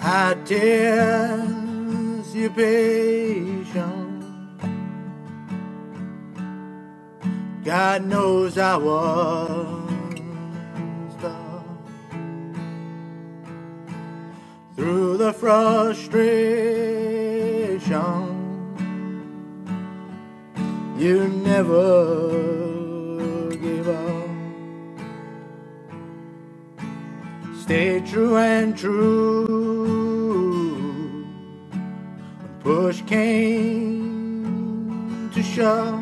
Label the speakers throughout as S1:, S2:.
S1: anticipation. God knows I was through the frustration. You never gave up. Stay true and true. When push came to shove,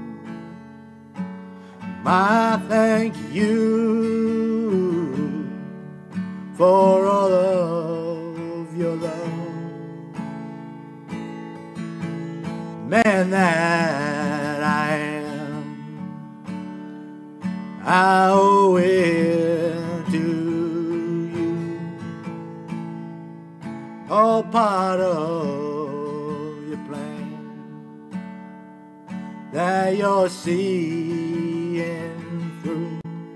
S1: I thank you for all of your love. Man that I am, I owe it to you. All part of your plan that you're seeing through.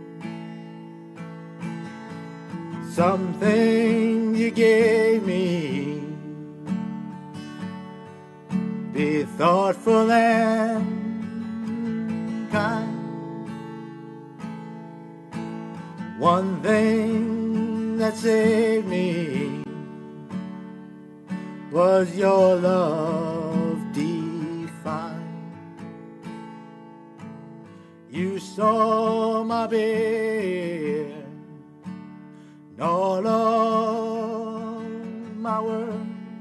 S1: Something you gave me, be thoughtful and kind. One thing that saved me was your love defined. You saw my bed and all of my words.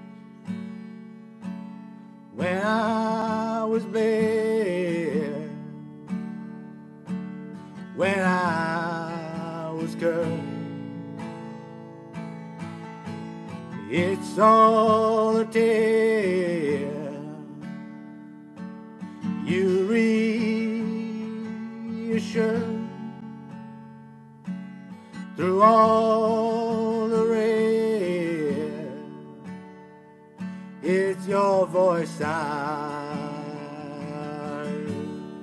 S1: When I was bare, when I was cursed, it's all a tale. You reassure through all the rain. It's your voice I heard.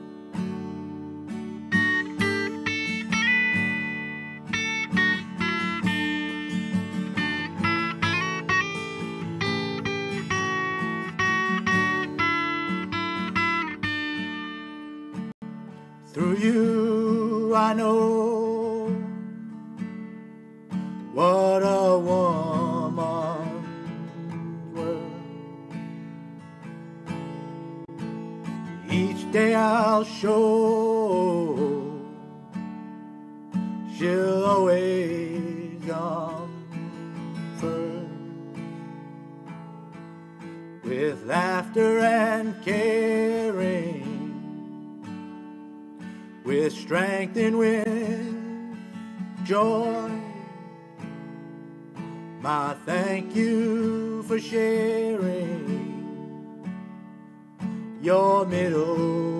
S1: Through you I know what a woman worth. Each day I'll show she'll always come first. With laughter and caring, with strength and with joy, my thank you for sharing your middle